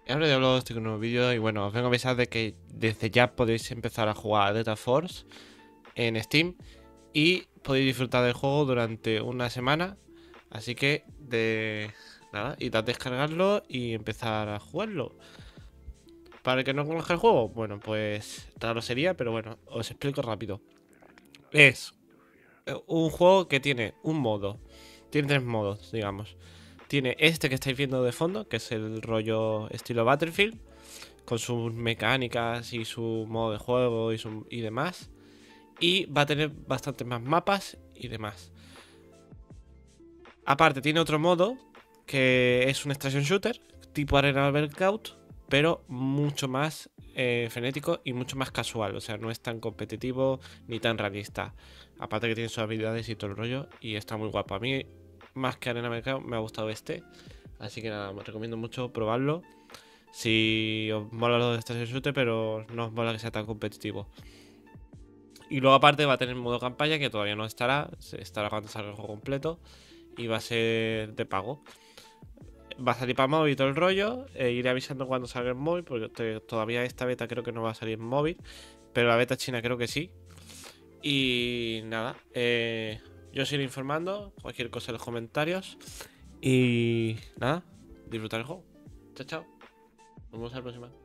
Ahora de hablo, estoy con un nuevo vídeo y bueno, os vengo a avisar de que desde ya podéis empezar a jugar a Delta Force en Steam y podéis disfrutar del juego durante una semana. Así que, nada, id a descargarlo y empezar a jugarlo. Para el que no conozca el juego, bueno, pues raro sería, pero bueno, os explico rápido. Es un juego que tiene un modo, tiene tres modos, digamos. Tiene este que estáis viendo de fondo, que es el rollo estilo Battlefield, con sus mecánicas y su modo de juego y demás. Y va a tener bastantes más mapas y demás. Aparte, tiene otro modo que es un extraction shooter, tipo Arena Breakout, pero mucho más frenético y mucho más casual. O sea, no es tan competitivo ni tan realista. Aparte que tiene sus habilidades y todo el rollo. Y está muy guapo. A mí, más que Arena Breakout, me ha gustado este. Así que nada, os recomiendo mucho probarlo. Si os mola lo de extraction shooter, pero no os mola que sea tan competitivo. Y luego aparte va a tener modo campaña que todavía no estará. Estará cuando salga el juego completo. Y va a ser de pago. Va a salir para móvil y todo el rollo. Iré avisando cuando salga en móvil, porque todavía esta beta creo que no va a salir en móvil. Pero la beta china creo que sí. Y nada, yo os iré informando. Cualquier cosa en los comentarios. Y nada, disfrutar el juego. Chao, chao. Nos vemos la próxima.